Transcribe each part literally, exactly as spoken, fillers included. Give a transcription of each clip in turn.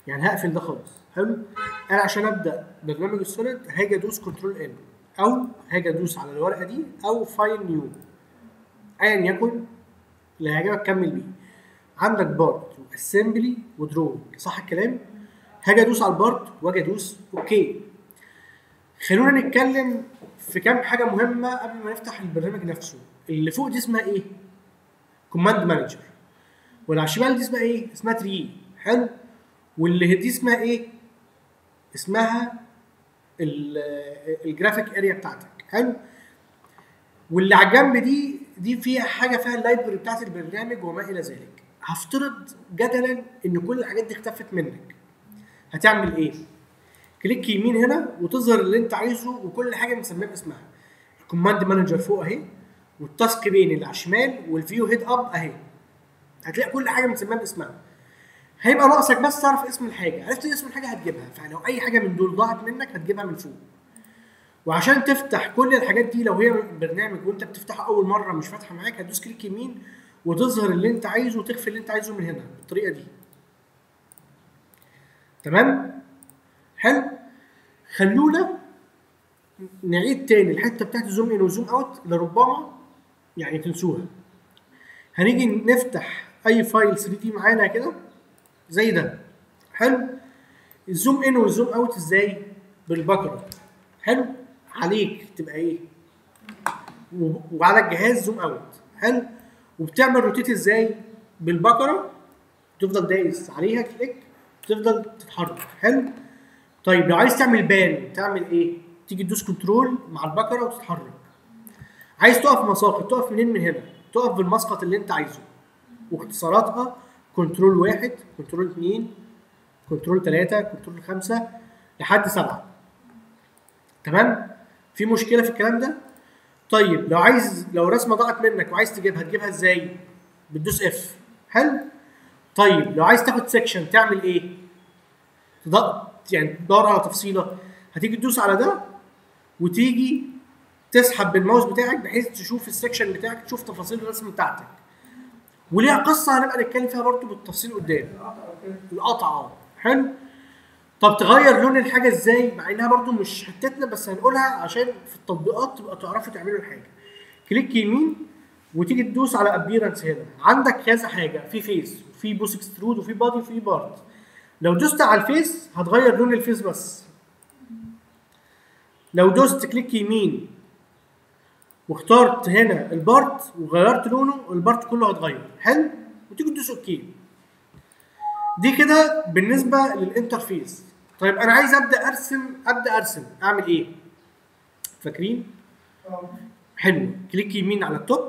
يعني هقفل ده خالص. حلو. انا عشان ابدا برنامج السوليد هاجي ادوس كنترول ان، او هاجي ادوس على الورقه دي او فايل نيو ايا يكن اللي هيعجبك كمل بيه. عندك بارت واسمبلي ودرو، صح الكلام؟ هاجي ادوس على البارت واجي ادوس اوكي. خلونا نتكلم في كام حاجه مهمه قبل ما نفتح البرنامج نفسه. اللي فوق دي اسمها ايه؟ كوماند مانجر. واللي على الشمال دي اسمها ايه؟ اسمها تري. حلو. واللي دي اسمها ايه؟ اسمها الجرافيك اريا بتاعتك. حلو. واللي على الجنب دي دي فيها حاجه فيها اللايبرري بتاعت البرنامج وما الى ذلك. هفترض جدلا ان كل الحاجات دي اختفت منك، هتعمل ايه؟ كليك يمين هنا وتظهر اللي انت عايزه وكل حاجه مسميه باسمها. الكوماند مانجر فوق اهي، والتاسك بين اللي على الشمال، والفيو هيد اب اهي. هتلاقي كل حاجه مسميه باسمها. هيبقى ناقصك بس تعرف اسم الحاجه. عرفت اسم الحاجه هتجيبها، فلو اي حاجه من دول ضاعت منك هتجيبها من فوق. وعشان تفتح كل الحاجات دي لو هي برنامج وانت بتفتحه اول مره مش فاتحه معاك، هتدوس كليك يمين وتظهر اللي انت عايزه وتخفي اللي انت عايزه من هنا بالطريقه دي. تمام؟ حلو. خلونا نعيد تاني الحته بتاعت الزوم ان والزوم اوت لربما يعني تنسوها. هنيجي نفتح اي فايل ثري دي معانا كده زي ده. حلو. الزوم ان والزوم اوت ازاي؟ بالبكره. حلو. عليك تبقى ايه؟ وعلى الجهاز زوم اوت. حلو. وبتعمل روتيت ازاي؟ بالبكره. تفضل دايس عليها كليك تفضل تتحرك. حلو. طيب لو عايز تعمل بان تعمل ايه؟ تيجي تدوس كنترول مع البكره وتتحرك. عايز تقف مساقط تقف منين؟ من هنا. تقف بالمسقط اللي انت عايزه. واختصاراتها كنترول واحد، كنترول اثنين، كنترول ثلاثة، كنترول خمسة لحد سبعة. تمام؟ في مشكلة في الكلام ده؟ طيب لو عايز لو رسمة ضاعت منك وعايز تجيبها تجيبها ازاي؟ بتدوس اف. حلو؟ طيب لو عايز تاخد سيكشن تعمل ايه؟ تضغط يعني تدور على تفصيلة، هتيجي تدوس على ده وتيجي تسحب بالماوس بتاعك بحيث تشوف السكشن بتاعك، تشوف تفاصيل الرسم بتاعتك. وليها قصه هنبقى نتكلم فيها برضه بالتفصيل قدام. القطعه. حلو. طب تغير لون الحاجه ازاي؟ مع انها برضه مش حتتنا بس هنقولها عشان في التطبيقات تبقى تعرفوا تعملوا الحاجه. كليك يمين وتيجي تدوس على ابيرنس. هنا عندك كذا حاجه، في فيس وفي بوس اكسترود وفي بادي وفي بارت. لو دوست على الفيس هتغير لون الفيس بس. لو دوست كليك يمين واخترت هنا البارت وغيرت لونه البارت كله هيتغير. حلو. وتيجي تدوس اوكي. دي كده بالنسبه للانترفيس. طيب انا عايز ابدا ارسم ابدا ارسم اعمل ايه؟ فاكرين؟ حلو. كليك يمين على التوب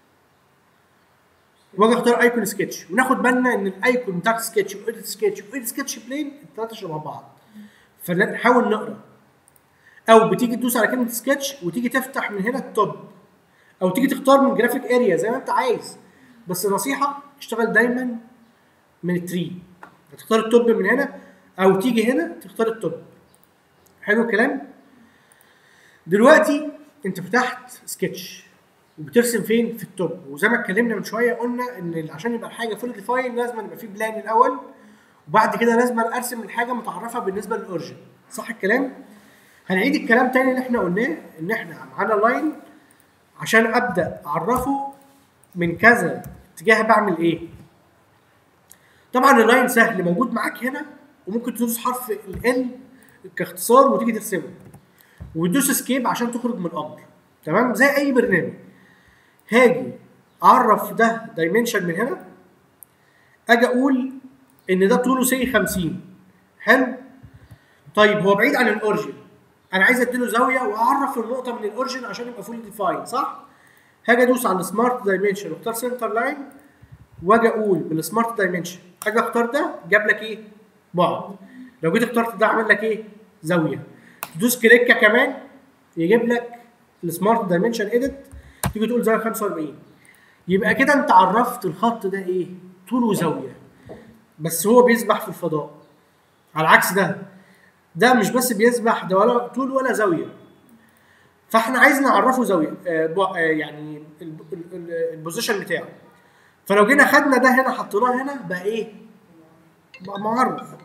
واجي اختار ايكون سكتش، وناخد بالنا ان الايكون بتاعت سكتش وايديت سكتش وايديت سكتش بلين الثلاثه شبه بعض، فنحاول نقرا. او بتيجي تدوس على كلمه سكتش وتيجي تفتح من هنا التوب، او تيجي تختار من جرافيك اريا زي ما انت عايز. بس نصيحه اشتغل دايما من التري. هتختار التوب من هنا او تيجي هنا تختار التوب. حلو الكلام. دلوقتي انت فتحت سكتش وبترسم فين؟ في التوب. وزي ما اتكلمنا من شويه قلنا ان عشان يبقى الحاجه فول ديفاين لازم يبقى في بلان الاول، وبعد كده لازم ارسم الحاجه متعرفه بالنسبه للاورجن. صح الكلام؟ هنعيد الكلام تاني اللي احنا قلناه، ان احنا معانا لاين عشان ابدا اعرفه من كذا اتجاه بعمل ايه. طبعا اللاين سهل موجود معاك هنا، وممكن تدوس حرف ال كاختصار وتيجي ترسمه، وتدوس اسكيب عشان تخرج من الامر. تمام؟ زي اي برنامج. هاجي اعرف ده دايمنشن من هنا، اجي اقول ان ده طوله سي خمسين. حلو. طيب هو بعيد عن الاورجن، انا عايز اديله زاويه واعرف النقطه من الاورجن عشان يبقى فول ديفاين. صح؟ هاجي ادوس على السمارت دايمنشن واختار سنتر لاين، واجي اقول بالسمارت دايمنشن اجي اختار ده جاب لك ايه؟ بعد. لو جيت اخترت ده عمل لك ايه؟ زاويه. تدوس كليكه كمان يجيب لك السمارت دايمنشن اديت، تيجي تقول زاويه خمسة وأربعين. يبقى كده انت عرفت الخط ده ايه؟ طول وزاويه. بس هو بيسبح في الفضاء. على عكس ده، ده مش بس بيسبح، ده ولا طول ولا زاويه. فاحنا عايز نعرفه زاويه آه يعني البوزيشن بتاعه. فلو جينا خدنا ده هنا حطيناه هنا بقى ايه؟ بقى معرف.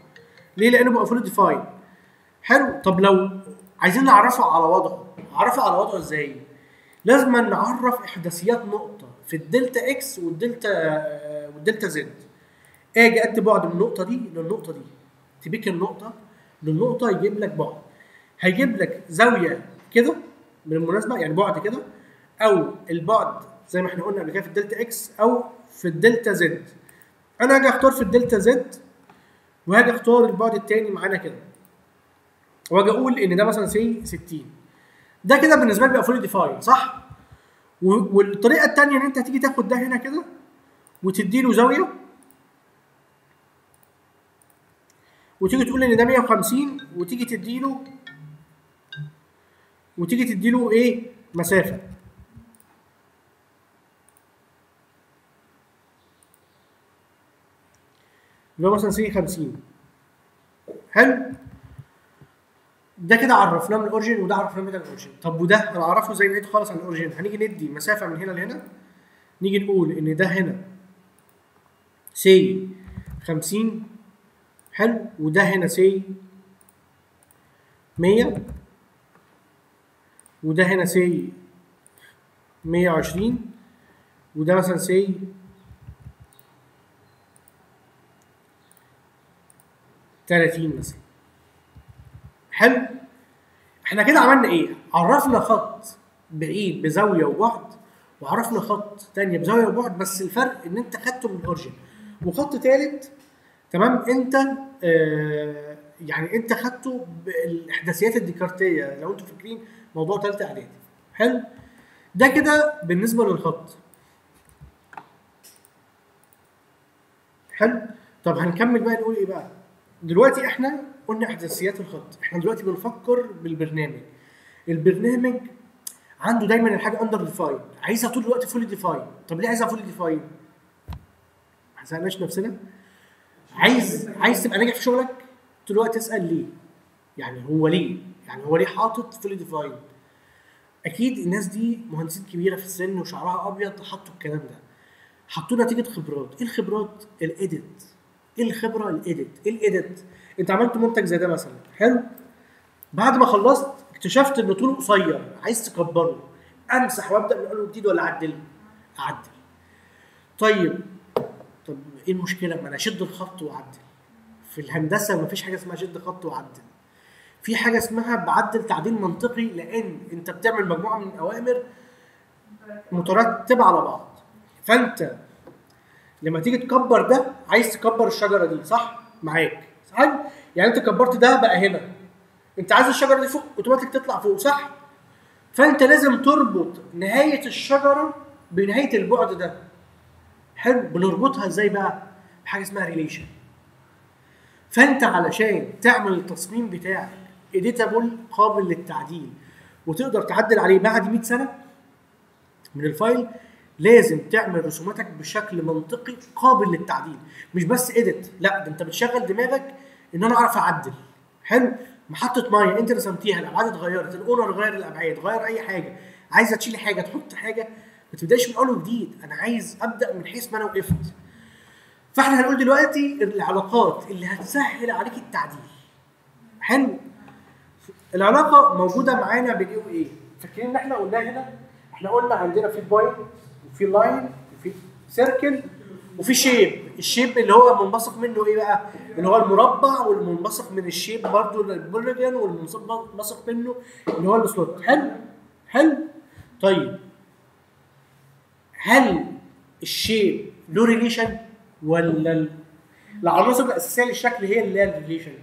ليه؟ لانه بقى فول ديفاين. حلو. طب لو عايزين نعرفه على وضعه، نعرفه على وضعه ازاي؟ لازم نعرف احداثيات نقطه في الدلتا اكس والدلتا والدلتا زد. اجي ادي بعد من النقطه دي للنقطه دي، تبيك النقطه للنقطه يجيب لك بعد، هيجيب لك زاويه كده بالمناسبه، يعني بعد كده، او البعد زي ما احنا قلنا قبل كده في الدلتا اكس او في الدلتا زد. انا هاجي اختار في الدلتا زد وهاجي اختار البعد الثاني معانا كده، واجي اقول ان ده مثلا سي ستين. ده كده بالنسبه لي بقى فولي ديفاين، صح؟ والطريقه الثانيه ان انت هتيجي تاخد ده هنا كده وتدي له زاويه، وتيجي تقول ان ده مية وخمسين، وتيجي تدي له وتيجي تدي له ايه؟ مسافه. اللي هو مثلا سي خمسين. حلو؟ ده كده عرفناه من الاوريجن، وده عرفناه من الاوريجن. طب وده هنعرفه زي بعيد خالص عن الاوريجن. هنيجي ندي مسافه من هنا لهنا، نيجي نقول ان ده هنا سي خمسين. حلو. وده هنا سي مية، وده هنا سي مية وعشرين، وده مثلا سي تلاتين مثلا. حلو. احنا كده عملنا ايه؟ عرفنا خط بعيد بزاويه وبعد، وعرفنا خط تانية بزاويه وبعد، بس الفرق ان انت خدته من الاوريجن. وخط ثالث تمام، انت آه يعني انت خدته بالاحداثيات الديكارتيه، لو انتوا فاكرين موضوع ثالثه اعدادي. حلو. ده كده بالنسبه للخط. حلو. طب هنكمل بقى نقول ايه بقى؟ دلوقتي احنا قلنا احداثيات الخط، احنا دلوقتي بنفكر بالبرنامج. البرنامج عنده دايما الحاجه اندر ديفاين، عايزها طول الوقت فولي ديفاين. طب ليه عايزها فولي ديفاين؟ ما سالناش نفسنا. عايز عايز تبقى ناجح في شغلك طول الوقت تسال ليه؟ يعني هو ليه؟ يعني هو ليه حاطط فولي ديفاين؟ اكيد الناس دي مهندسين كبيره في السن وشعرها ابيض حطوا الكلام ده، حطوه نتيجه خبرات. ايه الخبرات؟ الايديت. ايه الخبره؟ الايديت. ايه الايديت؟ انت عملت منتج زي ده مثلا، حلو، بعد ما خلصت اكتشفت ان طوله قصير، عايز تكبره، امسح وابدا من اول وجديد ولا اعدل؟ اعدل. طيب طب ايه المشكله؟ ما انا اشد الخط واعدل. في الهندسه مفيش حاجه اسمها شد خط واعدل، في حاجه اسمها بعدل تعديل منطقي، لان انت بتعمل مجموعه من الاوامر مترتبه على بعض. فانت لما تيجي تكبر ده عايز تكبر الشجره دي، صح؟ معاك، صح؟ يعني انت كبرت ده بقى هنا، انت عايز الشجره دي فوق اوتوماتيك تطلع فوق، صح؟ فانت لازم تربط نهايه الشجره بنهايه البعد ده. حلو. بنربطها ازاي بقى؟ بحاجه اسمها ريليشن. فانت علشان تعمل التصميم بتاعك اديتابل قابل للتعديل وتقدر تعدل عليه بعد مية سنه من الفايل، لازم تعمل رسوماتك بشكل منطقي قابل للتعديل. مش بس اديت، لا ده انت بتشغل دماغك ان انا اعرف اعدل. حلو. محطه ميه انت رسمتيها، الابعاد اتغيرت، الاونر غير الابعاد، غير اي حاجه، عايزه تشيل حاجه تحط حاجه، ما تبداش من اول وجديد. انا عايز ابدا من حيث ما انا وقفت. فاحنا هنقول دلوقتي العلاقات اللي هتسهل عليك التعديل. حلو. العلاقه موجوده معانا بين ايه وايه؟ فاكرين ان احنا قلنا هنا، احنا قلنا عندنا في بوينت وفي لاين وفي سيركل وفي شيب. الشيب اللي هو منبثق منه ايه بقى؟ اللي هو المربع، والمنبثق من الشيب برضو البوليجون، والمنبثق منه اللي هو السلوت. حلو. حلو. طيب هل الشيب له ريليشن ولا العناصر الاساسيه للشكل هي اللي هي الريليشن؟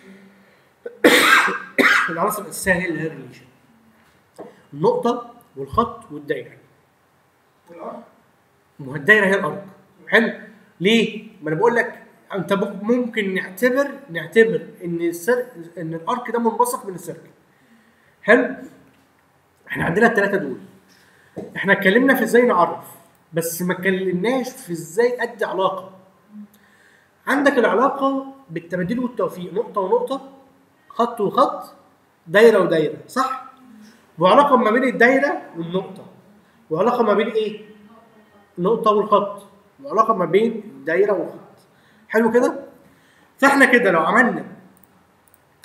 العناصر الاساسيه هي اللي هي الريليشن. النقطه والخط والدايره. والارك. ما هو الدايره هي الارك. حلو. ليه؟ ما انا بقول لك انت ممكن نعتبر نعتبر ان السر ان الارك ده منبثق من السيركل. حلو. احنا عندنا الثلاثه دول. احنا اتكلمنا في ازاي نعرف، بس ما اتكلمناش في ازاي ادي علاقه. عندك العلاقه بالتبادل والتوفيق، نقطه ونقطه، خط وخط، دايره ودايره، صح؟ وعلاقه ما بين الدايره والنقطه، وعلاقه ما بين ايه؟ النقطه والخط، وعلاقه ما بين الدايره والخط. حلو كده؟ فاحنا كده لو عملنا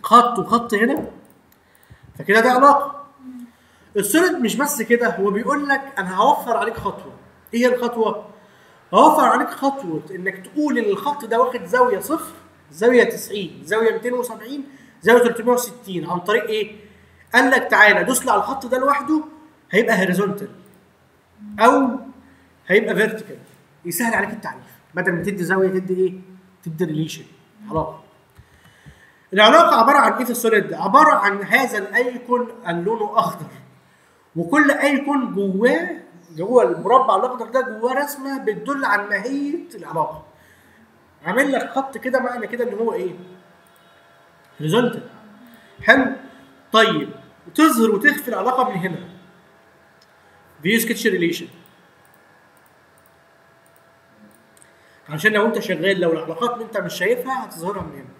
خط وخط هنا، فكده ده علاقه. السوليد مش بس كده، هو بيقول لك انا هوفر عليك خطوه. ايه هي الخطوه؟ هوفر عليك خطوه انك تقول ان الخط ده واخد زاويه صفر، زاويه تسعين، زاويه مئتين وسبعين، زاويه ثلاثمئة وستين، عن طريق ايه؟ قال لك تعالى دوس لي على الخط ده لوحده هيبقى هوريزونتال او هيبقى فيرتيكال، يسهل عليك التعريف. بدل ما تدي زاويه تدي ايه؟ تدي ريليشن، علاقه. العلاقه عباره عن ايه في السوليد؟ عباره عن هذا الايكون اللي لونه اخضر، وكل ايكون جواه جوه المربع الاخضر ده جواه رسمه بتدل عن ماهيه العلاقه. عامل لك خط كده، معنى كده ان هو ايه؟ هوريزونتال. حلو. طيب تظهر وتخفي العلاقه من هنا. فيو سكتش ريليشن، عشان لو انت شغال لو العلاقات اللي انت مش شايفها هتظهرها من هنا.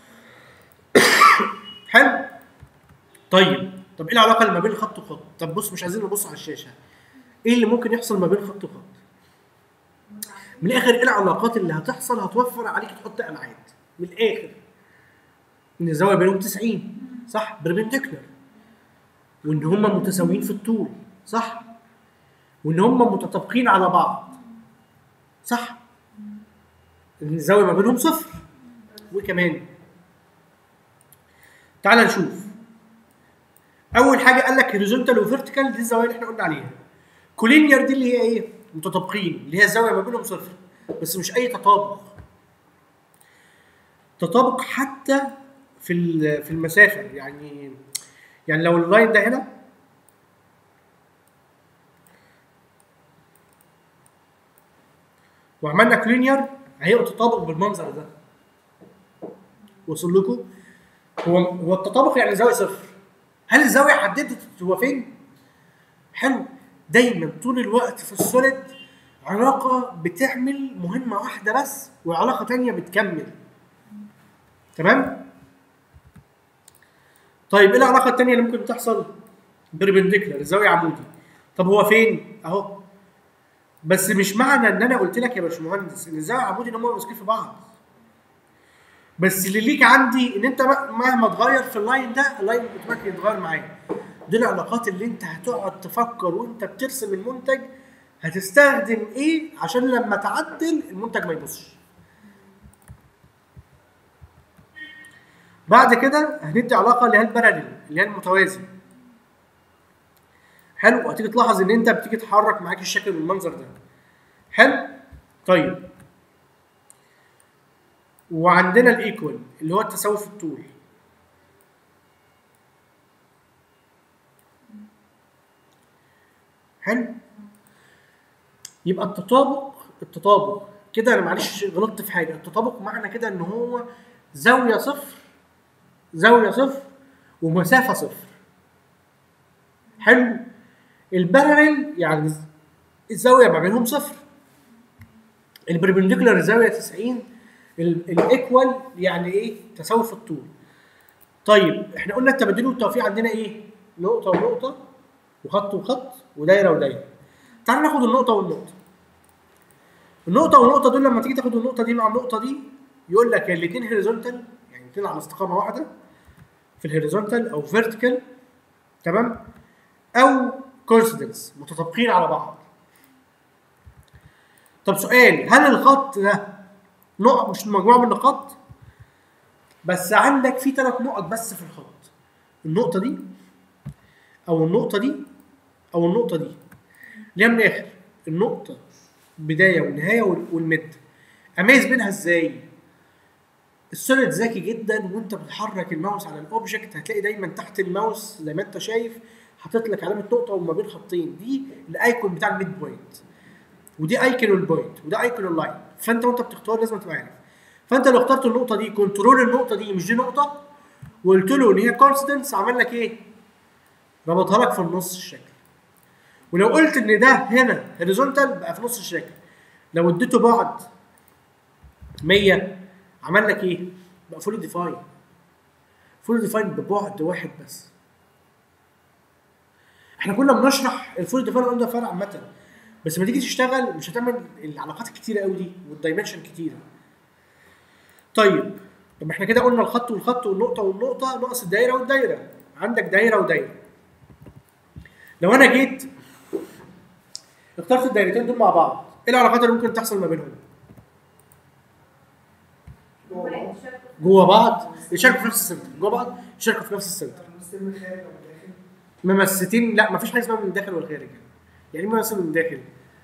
حلو. طيب طب ايه العلاقه اللي ما بين خط وخط؟ طب بص، مش عايزين نبص على الشاشه. ايه اللي ممكن يحصل ما بين خط وخط؟ من الاخر ايه العلاقات اللي هتحصل هتوفر عليك تحط ابعاد؟ من الاخر ان الزاويه بينهم تسعين، صح؟ بربنديكولار. وان هم متساويين في الطول، صح؟ وان هم متطابقين على بعض، صح؟ ان الزاويه ما بينهم صفر. وكمان تعال نشوف. اول حاجه قال لك هوريزونتال وفيرتيكال، دي الزوايا اللي احنا قلنا عليها. كولينير دي اللي هي ايه؟ متطابقين، اللي هي الزاويه ما بينهم صفر، بس مش اي تطابق. تطابق حتى في في المسافه، يعني يعني لو اللاين ده هنا وعملنا كولينير هيبقى تطابق بالمنظر ده. وصل لكم؟ هو هو التطابق يعني زاويه صفر. هل الزاويه حددت هو فين؟ حلو. دايما طول الوقت في السوليد علاقه بتعمل مهمه واحده بس، وعلاقه ثانيه بتكمل. تمام؟ طيب ايه العلاقه الثانيه اللي ممكن تحصل؟ بربنديكولار، الزاويه عمودي. طب هو فين؟ اهو. بس مش معنى ان انا قلت لك يا باشمهندس ان الزاويه عمودي ان هم ماسكين في بعض. بس اللي ليك عندي ان انت مهما تغير في اللاين ده، اللاين اوتوماتيك يتغير معايا. دي العلاقات اللي انت هتقعد تفكر وانت بترسم المنتج هتستخدم ايه عشان لما تعدل المنتج ما يبصش. بعد كده هندي علاقه اللي هي الباراليل، اللي هي المتوازي. حلو. وهتيجي تلاحظ ان انت بتيجي تحرك معاك الشكل بالمنظر ده. حلو. طيب وعندنا الايكوال اللي هو التساوي في الطول. حلو. يبقى التطابق التطابق كده، انا معلش غلطت في حاجه. التطابق معنى كده ان هو زاويه صفر، زاويه صفر ومسافه صفر. حلو. الباراليل يعني الزاويه ما بينهم صفر. البربنديكولار زاويه تسعين. الايكوال يعني ايه؟ تساوي في الطول. طيب احنا قلنا التبادل والتوفيق عندنا ايه؟ نقطه ونقطه وخط وخط ودايره ودايره. تعال ناخد النقطه والنقطه. النقطه والنقطه دول لما تيجي تاخد النقطه دي مع النقطه دي يقول لك الاثنين هوريزونتال، يعني الاثنين على استقامه واحده في الهوريزونتال او فيرتيكال. تمام؟ او كونسيدنس، متطابقين على بعض. طب سؤال، هل الخط ده نقط مش مجموعه من النقاط؟ بس عندك في ثلاث نقط بس في الخط. النقطه دي او النقطه دي او النقطه دي. ليه من الاخر النقطه بدايه ونهايه والمد. اميز بينها ازاي؟ السوليد ذكي جدا، وانت بتحرك الماوس على الاوبجكت هتلاقي دايما تحت الماوس زي ما انت شايف حاطط لك علامه نقطه وما بين خطين. دي الايكون بتاع الميد بوينت، ودي ايكون البوينت، وده ايكون اللاين. فانت وانت بتختار لازم تبقى عارف. فانت لو اخترت النقطه دي كنترول النقطه دي مش دي نقطه وقلت له ان هي كونستنس، عمل لك ايه؟ ربطها لك في النص الشكل. ولو قلت ان ده هنا هوريزونتال بقى في نص الشكل. لو اديته بعد مية عمل لك ايه؟ بقى فول ديفاين. فول ديفاين ببعد واحد بس. احنا كنا بنشرح الفول ديفاين قلنا فرع عامه، بس لما تيجي تشتغل مش هتعمل العلاقات الكتيره قوي دي والدايمنشن كتيره. طيب طب احنا كده قلنا الخط والخط والنقطه والنقطه ناقص الدايره والدايره. عندك دايره ودايره. لو انا جيت اخترت الدايرتين دول مع بعض، ايه العلاقات اللي ممكن تحصل ما بينهم؟ جوه بعض يشاركوا في نفس السنتر، جوه بعض يشاركوا في نفس السنتر. ممثلين، لا مفيش حاجه اسمها من الداخل والخارج. يعني ايه ممثل من الداخل؟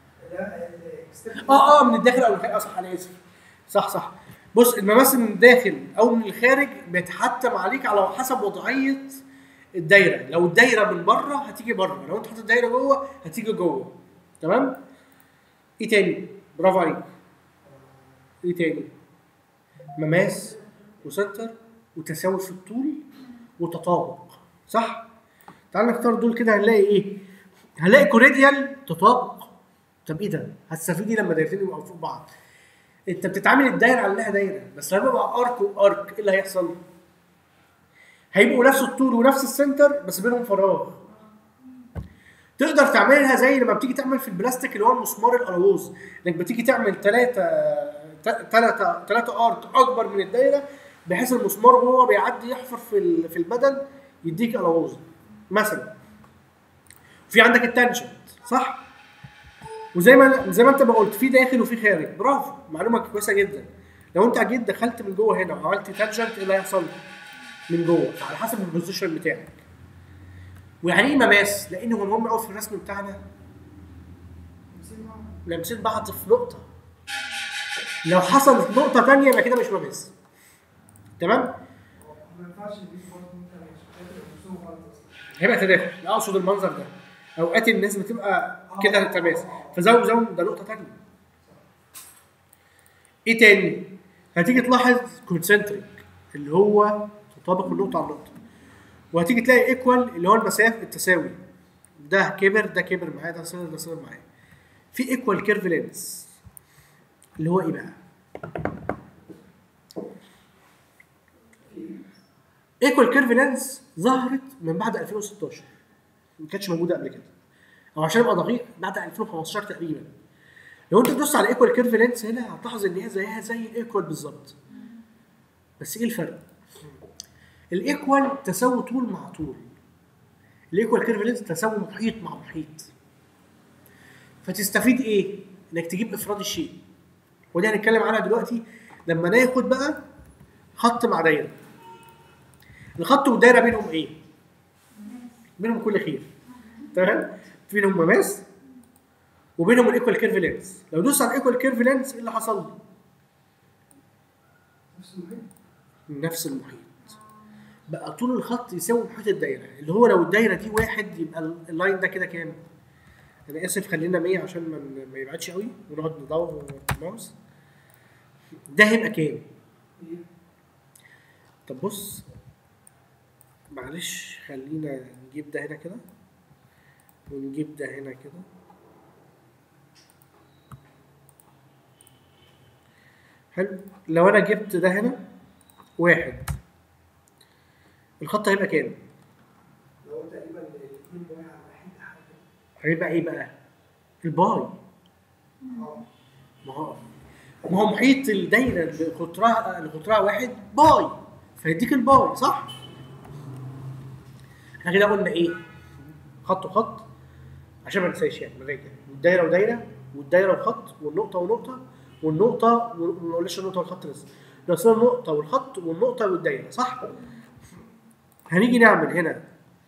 اه اه من الداخل او الخارج. صح انا اسف. صح صح. بص الممثل من الداخل او من الخارج بيتحتم عليك على حسب وضعيه الدايره. لو الدايره من بره هتيجي بره، لو انت حاطط الدايره جوه هتيجي جوه. تمام؟ ايه تاني؟ برافو عليك. ايه تاني؟ مماس وسنتر وتساوي في الطول وتطابق. صح؟ تعال نختار دول كده هنلاقي ايه؟ هنلاقي كوريديال تطابق. طب ايه ده؟ هتستفيد ايه لما دايرتين يبقوا فوق بعض؟ انت بتتعامل الدايره على انها دايره، بس لما يبقى ارك وارك ايه اللي هيحصل؟ هيبقوا نفس الطول ونفس السنتر بس بينهم فراغ. تقدر تعملها زي لما بتيجي تعمل في البلاستيك اللي هو المسمار الالوز، انك بتيجي تعمل ثلاثه ثلاثه ثلاثه ارك اكبر من الدايره بحيث المسمار وهو بيعدي يحفر في في البدن يديك الوز مثلا. في عندك التانجنت صح؟ وزي ما زي ما انت ما قلت في داخل وفي خارج. برافو، معلومه كويسه جدا. لو انت جيت دخلت من جوه هنا وعملت تانجنت ايه اللي هيحصل؟ من جوه على حسب البوزيشن بتاعك. ويعني ايه مماس؟ لان هو مهم قوي في الرسم بتاعنا. لامسين بعض في نقطه. لو حصلت نقطه ثانيه يبقى كده مش مماس. تمام؟ ما ينفعش نضيف برضه انت هيبقى تداخل. لا اقصد المنظر ده. اوقات الناس بتبقى كده تماس، فزود زود ده نقطه ثانيه. ايه تاني؟ هتيجي تلاحظ كونسنتريك اللي هو تطابق من نقطه على نقطه. وهتيجي تلاقي ايكوال اللي هو المسافه التساوي. ده كبر ده كبر معايا ده صغر ده صغر معايا. في ايكوال كيرف لينس اللي هو ايه بقى؟ ايكوال كيرف لينس ظهرت من بعد ألفين وستاشر. ما كانتش موجوده قبل كده. او عشان ابقى دقيق بعد ألفين وخمستاشر تقريبا. لو انت تبص على ايكوال كيرف لينس هنا هتلاحظ ان هي زيها زي الايكوال بالظبط. بس ايه الفرق؟ الايكوال تساوي طول مع طول. الايكوال كيرف لينس تساوي محيط مع محيط. فتستفيد ايه؟ انك تجيب افراد الشيء. ودي هنتكلم عنها دلوقتي لما ناخد بقى خط مع دايره. الخط والدايره بينهم ايه؟ بينهم كل خير. تمام؟ بينهم مماس وبينهم الايكوال كيرف لينس. لو دوست على الايكوال كيرف لينس ايه اللي حصل؟ نفس المحيط. نفس المحيط. بقى طول الخط يساوي محيط الدايره، اللي هو لو الدايره دي واحد يبقى اللاين ده كده كام؟ انا اسف خلينا مية عشان ما ما يبعدش قوي ونقعد ندور ماوس. ده هيبقى كام؟ طب بص معلش خلينا نجيب ده هنا كده ونجيب ده هنا كده. حلو. لو انا جبت ده هنا واحد الخط هيبقى كام؟ لو تقريبا الاثنين باي على واحد حاجه. هيبقى ايه بقى؟ الباي. اه ما هو ما هو محيط الدايره اللي قطرها اللي قطرها واحد باي، فيديك الباي صح؟ احنا كده قلنا ايه؟ خط وخط عشان ما ننساش يعني نراجع. الدايره ودايره والدايره وخط والنقطه ونقطه والنقطه وما قلناش النقطه والخط لسه. ناقصنا النقطه والخط والنقطه والدايره صح؟ هنيجي نعمل هنا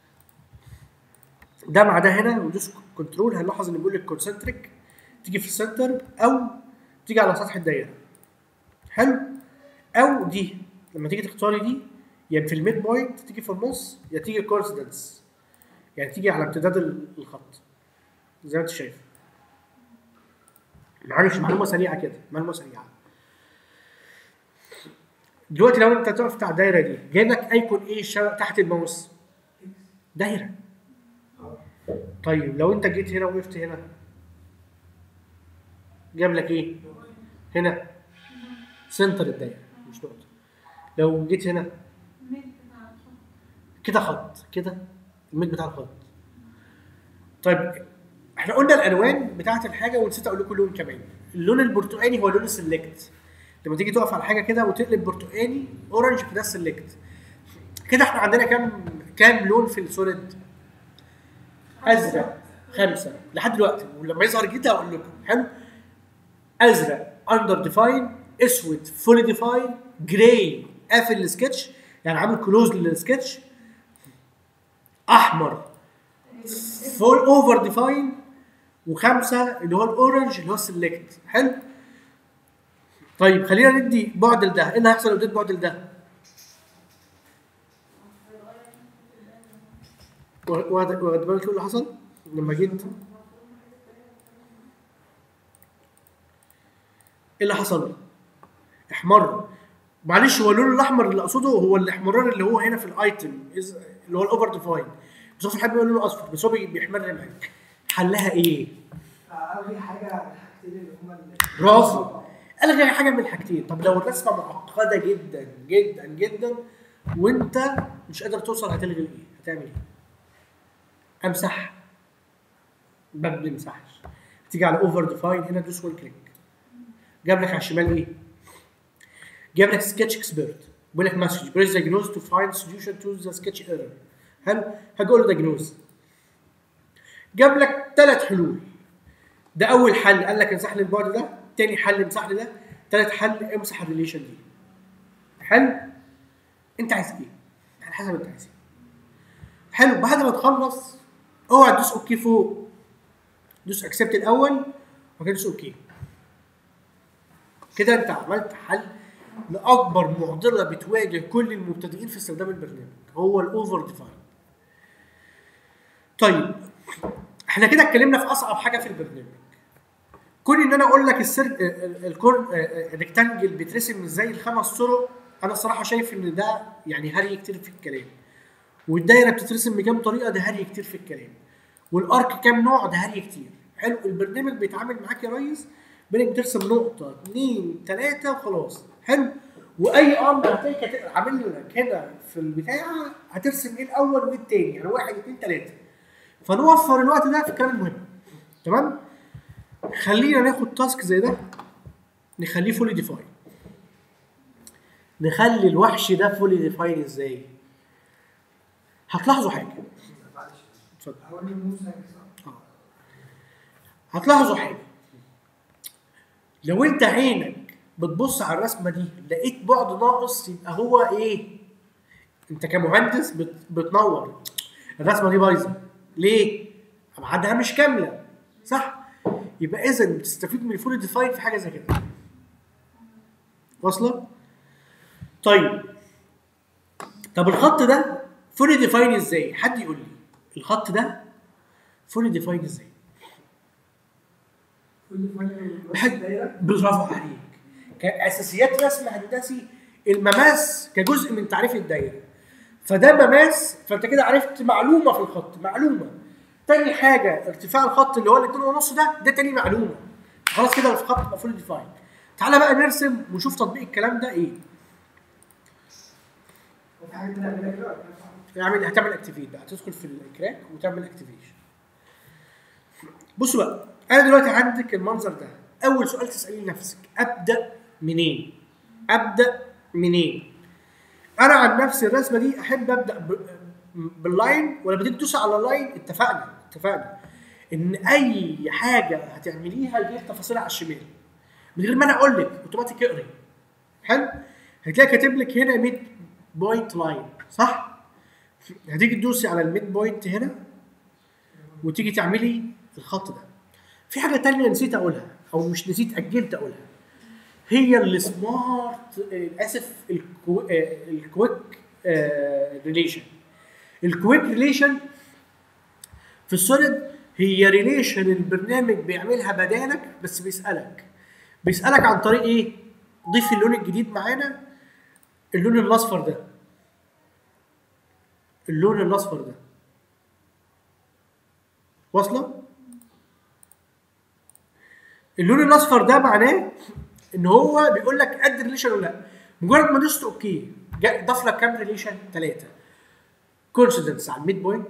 ده مع ده هنا وندوس كنترول. هنلاحظ ان بيقول لك كونسنتريك تيجي في السنتر او تيجي على سطح الدايره. حلو؟ او دي لما تيجي تختاري دي يا في الميد بوينت تيجي في النص يا تيجي كونسيدنس يعني تيجي على امتداد الخط زي ما انت شايف. معلش معلومه سريعه كده، معلومه سريعه. دلوقتي لو انت تقف بتاع الدايره دي جايب لك ايكون ايه تحت الماوس؟ دايره. طيب لو انت جيت هنا وقفت هنا جاب لك ايه؟ هنا سنتر الدايره مش نقطه. لو جيت هنا كده خط كده الميد بتاع الخط. طيب احنا قلنا الالوان بتاعه الحاجه ونسيت اقول لكم لون كمان. اللون البرتقاني هو لون السلكت. لما تيجي تقف على حاجه كده وتقلب برتقاني اورنج فده سيلكت. كده احنا عندنا كام كام لون في السوليد؟ ازرق خمسه لحد دلوقتي، ولما يظهر جديد هقول لكم. حلو. ازرق اندر ديفاين، اسود فولي ديفاين، جراي قافل السكتش يعني عامل كلوز للسكتش، احمر فول اوفر ديفاين، وخمسه اللي هو الاورنج اللي هو السلكت. حلو. طيب خلينا ندي بعد لده. ايه اللي هيحصل لو اديت بعد لده؟ واخد بالك ايه اللي حصل لما جيت؟ ايه اللي حصل؟ احمر. معلش هو اللون الاحمر اللي اقصده هو الاحمرار اللي هو هنا في الايتم اللي هو الاوفر ديفاين، بس هو في الحقيقه لونه اصفر بس هو بيحمر معاك. حلها ايه؟ الغي حاجه من الحاجتين اللي هما برافو. الغي حاجه من الحاجتين. طب لو الرسمه معقده جدا جدا جدا وانت مش قادر توصل هتلغي ايه؟ هتعمل ايه؟ امسح. ما بنمسحش. تيجي على اوفر ديفاين هنا دوس وان كليك. جاب لك على الشمال ايه؟ جاب لك سكتش اكسبيرت. بيقول لك مسج بريس دايجنوز تو فايند سوليوشن تو ذا سكتش ايرور. حلو؟ هقول له دايجنوز. جاب لك ثلاث حلول. ده اول حل قال لك امسح لي البعد ده، ثاني حل امسح لي ده، ثالث حل امسح الريليشن دي. حلو؟ انت عايز ايه؟ على حسب انت عايز ايه. حلو. بعد ما تخلص اوعى تدوس اوكي فوق. دوس اكسبت الاول وبعد كده دوس اوكي. كده انت عملت حل لاكبر معضله بتواجه كل المبتدئين في استخدام البرنامج، هو الاوفر ديفاين. طيب احنا كده اتكلمنا في اصعب حاجه في البرنامج. كون ان انا اقول لك السر الكور الريكتانجل بيترسم ازاي الخمس طرق، انا الصراحه شايف ان ده يعني هري كتير في الكلام. والدايره بتترسم بكام طريقه، ده هري كتير في الكلام. والارك كام نوع، ده هري كتير. حلو. البرنامج بيتعامل معاك يا ريس بانك ترسم نقطه اثنين ثلاثه وخلاص. حلو. واي امر هتلاقيك عامل لك هنا في البتاع هترسم ايه الاول وايه الثاني، يعني واحد اثنين ثلاثه. فنوفر الوقت ده في الكلام المهم. تمام؟ خلينا ناخد تاسك زي ده نخليه فولي ديفاين. نخلي الوحش ده فولي ديفاين ازاي؟ هتلاحظوا حاجه. اتفضل. اه. هتلاحظوا حاجه. لو انت عينك بتبص على الرسمه دي لقيت بعد ناقص يبقى هو ايه؟ انت كمهندس بت... بتنور الرسمه دي بايظه. ليه؟ ابعادها مش كامله. صح؟ يبقى اذا بتستفيد من الفولي ديفاين في حاجه زي كده. واصله؟ طيب طب الخط ده فولي ديفاين ازاي؟ حد يقول لي الخط ده فولي ديفاين ازاي؟ برافو عليك. كاساسيات رسم هندسي المماس كجزء من تعريف الدايره. فده مماس، فانت كده عرفت معلومه في الخط، معلومه. تاني حاجه ارتفاع الخط اللي هو الاتنين ونص ده، ده تاني معلومه. خلاص كده الخط بقى فولي ديفاين. تعالى بقى نرسم ونشوف تطبيق الكلام ده ايه. اعمل هتعمل اكتيفيت بقى، تدخل في الكراك وتعمل اكتيفيشن. بصوا بقى، انا دلوقتي عندك المنظر ده. اول سؤال تساليه لنفسك، ابدا منين؟ ابدا منين؟ انا عن نفسي الرسمه دي احب ابدا باللاين، ولا بدك تدوس على اللاين. اتفقنا اتفقنا ان اي حاجه هتعمليها دي تفاصيلها على الشمال من غير ما انا اقول لك، اوتوماتيك اقري. حلو. هتلاقي كاتب لك هنا ميد بوينت لاين، صح؟ هتيجي تدوسي على الميد بوينت هنا وتيجي تعملي الخط ده. في حاجه ثانيه نسيت اقولها، او مش نسيت اجلت اقولها، هي السمارت اسف الكو... الكويك ريليشن. الكويك ريليشن في السوليد هي ريليشن البرنامج بيعملها بدالك، بس بيسالك بيسالك عن طريق ايه؟ ضيف اللون الجديد معانا، اللون الاصفر ده. اللون الاصفر ده واصله؟ اللون الاصفر ده معناه ان هو بيقول لك اد ريليشن ولا لا. مجرد ما دوست اوكي ضاف لك كام ريليشن؟ ثلاثه. كونسيدنس على الميد بوينت،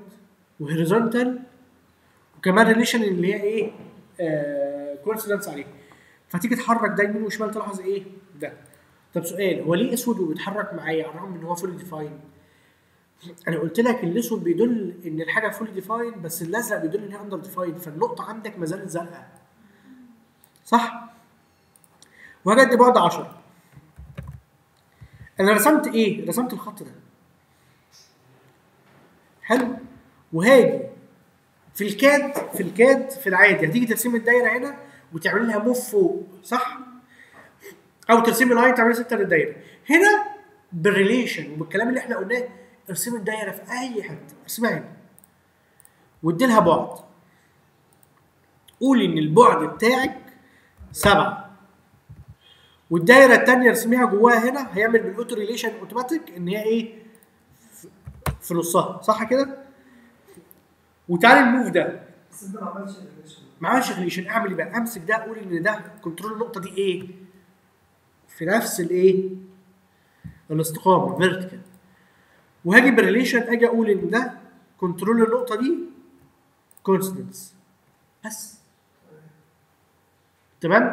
وهوريزونتال، وكمان ريليشن اللي هي ايه؟ آه كونسيدنس عليه. فتيجي تحرك ده يمين وشمال تلاحظ ايه ده. طب سؤال، هو ليه اسود وبيتحرك معايا على الرغم ان هو فول ديفاين؟ انا قلت لك الاسود بيدل ان الحاجه فول ديفاين، بس الازرق بيدل ان هي اندر ديفاين، فالنقطه عندك ما زالت زرقاء، صح؟ وهاجي ادي بعد عشرة. انا رسمت ايه؟ رسمت الخط ده، حلو. وهاجي في الكاد في الكاد في العادي هتيجي ترسم الدايره هنا وتعمل لها موف فوق، صح؟ او ترسمي لاين تعملي سنتر للدايره. هنا بالريليشن وبالكلام اللي احنا قلناه ارسمي الدايره في اي حته، ارسمها هنا وادي لها بعد. قولي ان البعد بتاعك سبعة، والدايره الثانيه ارسميها جواها هنا، هيعمل بالاوتو ريليشن اوتوماتيك ان هي ايه؟ في نصها، صح كده؟ وتعالى الموف ده بس انت ما عملتش ريليشن. ما عملش ريليشن، اعمل ايه بقى؟ امسك ده اقول ان ده كنترول النقطه دي ايه؟ في نفس الايه؟ الاستقامه فيرتيكال. وهاجي بالريليشن اجي اقول ان ده كنترول النقطه دي كونستنس بس. تمام؟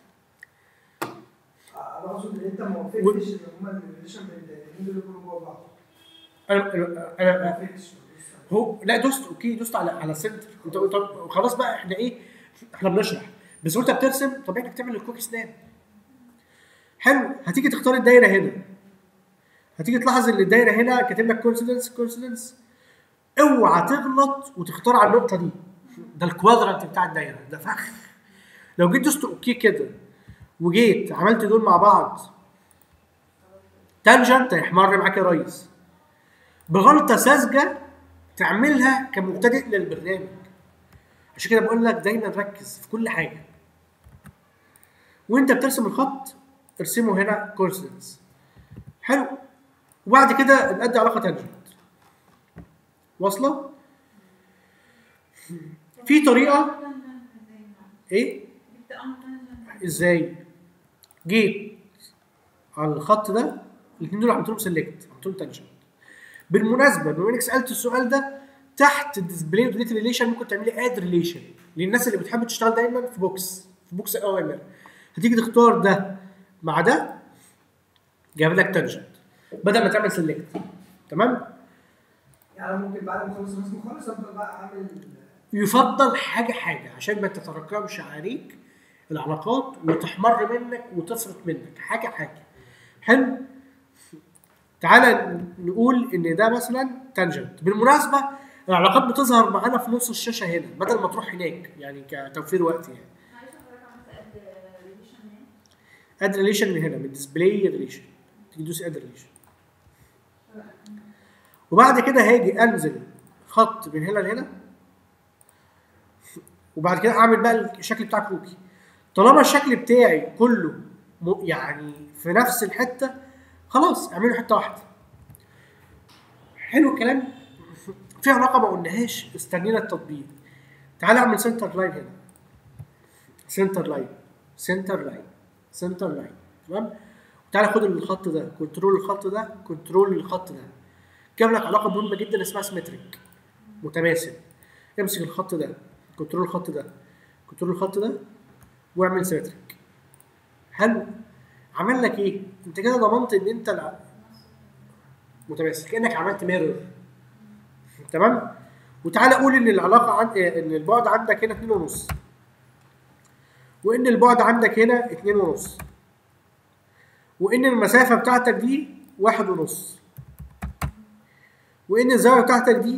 انا اقصد ان انت ما وافقتش ان هما الريليشن بين الدايرتين دول يكونوا جوه بعض. انا انا ما انا وافقتش. هو لا دوست اوكي، دوست على على سنتر. انت طب خلاص بقى احنا ايه؟ احنا بنشرح بس وانت بترسم طبيعي انك تعمل الكويك سناب. حلو. هتيجي تختار الدايره هنا، هتيجي تلاحظ ان الدايره هنا كاتب لك كونسيدنس كونسيدنس. اوعى تغلط وتختار على النقطه دي، ده الكوادرانت بتاع الدايره ده فخ. لو جيت دوست اوكي كده وجيت عملت دول مع بعض تانجنت هيحمر معاك يا ريس. بغلطه ساذجه تعملها كمبتدئ للبرنامج. عشان كده بقول لك دايما ركز في كل حاجه وانت بترسم الخط، ارسمه هنا كونسيدنس. حلو. وبعد كده نأدي علاقه تانجنت. واصله؟ في طريقه ايه؟ ازاي؟ جيت على الخط ده الاثنين دول عملت لهم سيلكت، عملت لهم تانجنت. بالمناسبه بما انك سالت السؤال ده، تحت الديسبلاي وديليت ريليشن ممكن تعملي اد ريليشن للناس اللي بتحب تشتغل دايما في بوكس في بوكس اوامر. هتيجي تختار ده مع ده جايب لك تانجنت بدل ما تعمل سيلكت. تمام؟ يعني ممكن بعد ما اخلص الرسم خالص افضل بقى اعمل. يفضل حاجه حاجه عشان ما تتراكمش عليك العلاقات وتحمر منك وتفرط منك حاجه حاجه. حلو. تعالى نقول ان ده مثلا تانجنت. بالمناسبه العلاقات بتظهر معانا في نص الشاشه هنا بدل ما تروح هناك، يعني كتوفير وقت. يعني اد ريليشن من هنا من ديسبلاي ريليشن تيجي تدوس اد ريليشن. وبعد كده هاجي انزل خط من هنا لهنا، وبعد كده اعمل بقى الشكل بتاع كروكي. طالما الشكل بتاعي كله يعني في نفس الحته خلاص اعمله حته واحده. حلو الكلام. في علاقه ما قلناهاش استنينا التطبيق. تعالى اعمل سنتر لاين هنا، سنتر لاين سنتر لاين سنتر لاين. تمام. تعالى خد الخط ده كنترول الخط ده كنترول الخط ده. جاب لك علاقه مهمه جدا اسمها سيمتريك متماثل. امسك الخط ده كنترول الخط ده كنترول الخط ده واعمل سيمتريك. حلو. عمل لك ايه؟ انت كده ضمنت ان انت متماثل كانك عملت ميرور. تمام. وتعالى قول ان العلاقه عن ان البعد عندك هنا اتنين ونص، وان البعد عندك هنا اتنين ونص، وان المسافه بتاعتك دي واحد ونص، وان الزاويه بتاعتك دي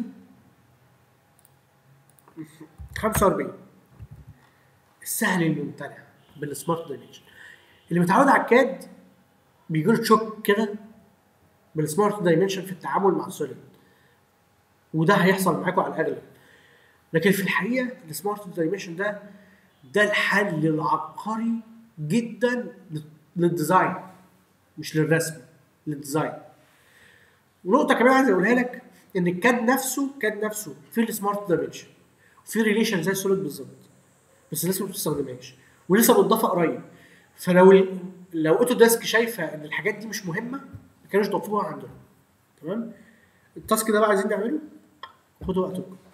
خمسة وأربعين. السهل الممتنع بالسمارت دايمنشن. اللي متعود على الكاد بيجي له تشوك كده بالسمارت دايمنشن في التعامل مع السوليد، وده هيحصل معاكم على الاغلب. لكن في الحقيقه السمارت دايمنشن ده ده الحل العبقري جدا للديزاين مش للرسم، للديزاين. ونقطه كمان عايز اقولها لك ان الكاد نفسه كاد نفسه في السمارت دايمنشن في ريليشن زي السوليد بالظبط، بس لسه ما بتستخدمهاش ولسه متضافه قريب. فلو لو اوتو ديسك شايفه ان الحاجات دي مش مهمه ما كانوش ضافوها عندهم. تمام. التاسك ده بقى عايزين نعمله خدوا وقتكم.